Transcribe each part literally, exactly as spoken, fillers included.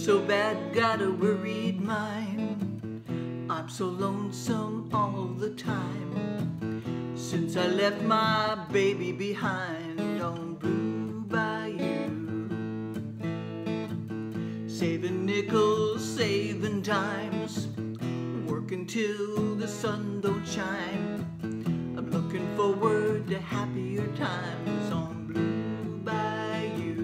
so bad, got a worried mind. I'm so lonesome all the time, since I left my baby behind on Blue Bayou. Saving nickels, saving dimes, working till the sun don't shine. I'm looking forward to happier times on Blue Bayou.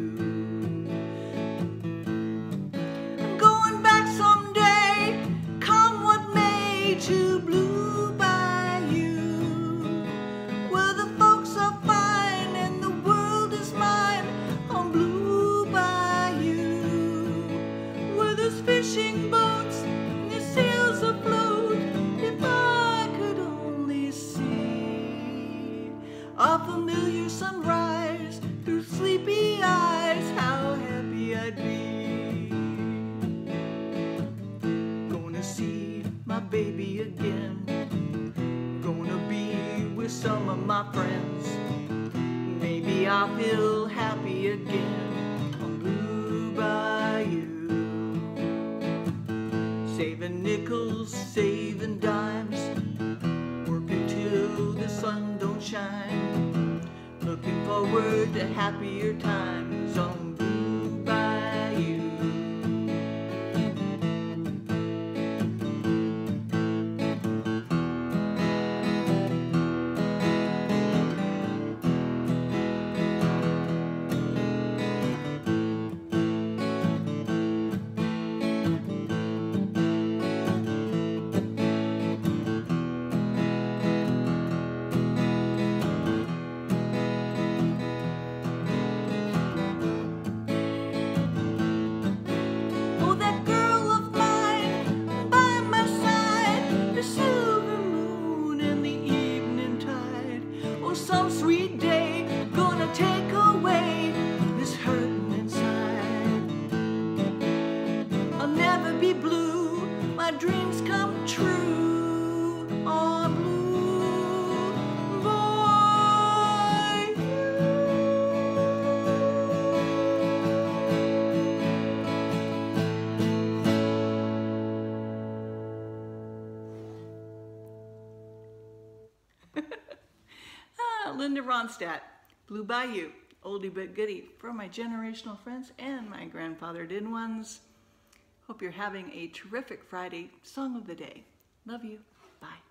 I'm going back someday, come what may, to Blue Bayou, where the folks are fine and the world is mine. On Blue Bayou, where there's fishing boats and the sails afloat. If I could only see a familiar sunrise through sleepy eyes, how happy I'd be. Gonna see my baby again, gonna be with some of my friends. Maybe I'll feel happy again on Blue Bayou. Saving nickels, saving dimes, working till the sun don't shine. Looking forward to happier times on Blue Bayou. Some sweet day gonna take away this hurting inside. I'll never be blue, my dreams come true on Blue Bayou. Linda Ronstadt, Blue Bayou, oldie but goodie for my generational friends and my grandfathered-in ones. Hope you're having a terrific Friday. Song of the day. Love you. Bye.